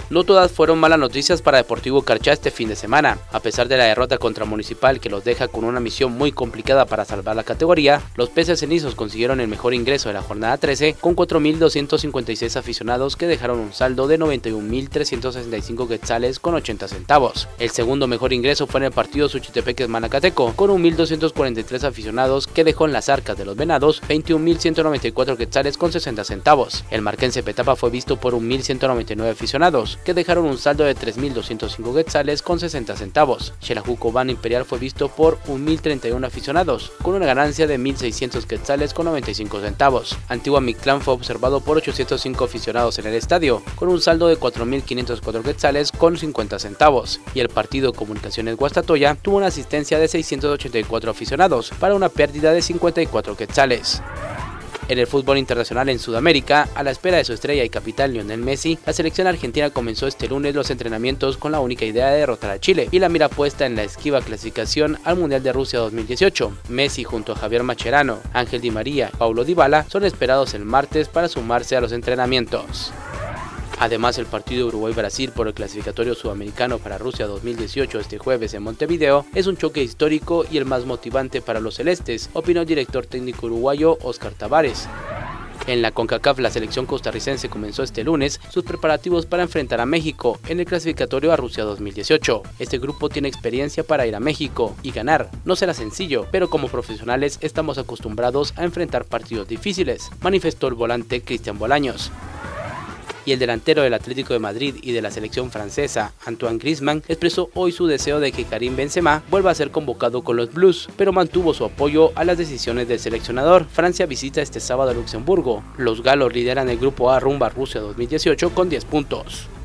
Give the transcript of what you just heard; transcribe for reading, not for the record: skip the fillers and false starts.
No todas fueron malas noticias para Deportivo Carchá este fin de semana. A pesar de la derrota contra Municipal, que los deja con una misión muy complicada para salvar la categoría, los peces cenizos consiguieron el mejor ingreso de la jornada 13 con 4.256 aficionados que dejaron un saldo de 91.365 quetzales con 80 centavos. El segundo mejor ingreso fue en el partido Suchitepeques-Malacateco con 1.243 aficionados que dejó en las arcas de los Venados 21.194 quetzales con 60 centavos. El marquense Petapa fue visto por 1.199 aficionados que dejaron un saldo de 3.205 quetzales con 60 centavos. Xelajú Cobán Imperial fue visto por 1.031 aficionados con una ganancia de 1.600 quetzales con 95 centavos. Antigua Mictlán fue observado por 805 aficionados en el estadio con un saldo de 4.504 quetzales con 50 centavos. Y el partido Comunicaciones Guastatoya tuvo una asistencia de 684 aficionados para una pérdida de 54 quetzales. En el fútbol internacional en Sudamérica, a la espera de su estrella y capitán Lionel Messi, la selección argentina comenzó este lunes los entrenamientos con la única idea de derrotar a Chile y la mira puesta en la esquiva clasificación al Mundial de Rusia 2018. Messi junto a Javier Mascherano, Ángel Di María y Paulo Dybala son esperados el martes para sumarse a los entrenamientos. Además, el partido Uruguay-Brasil por el clasificatorio sudamericano para Rusia 2018 este jueves en Montevideo es un choque histórico y el más motivante para los celestes, opinó el director técnico uruguayo Oscar Tabárez. En la CONCACAF, la selección costarricense comenzó este lunes sus preparativos para enfrentar a México en el clasificatorio a Rusia 2018. Este grupo tiene experiencia para ir a México y ganar. No será sencillo, pero como profesionales estamos acostumbrados a enfrentar partidos difíciles, manifestó el volante Cristian Bolaños. Y el delantero del Atlético de Madrid y de la selección francesa, Antoine Griezmann, expresó hoy su deseo de que Karim Benzema vuelva a ser convocado con los Blues, pero mantuvo su apoyo a las decisiones del seleccionador. Francia visita este sábado a Luxemburgo. Los galos lideran el grupo A rumbo a Rusia 2018 con 10 puntos.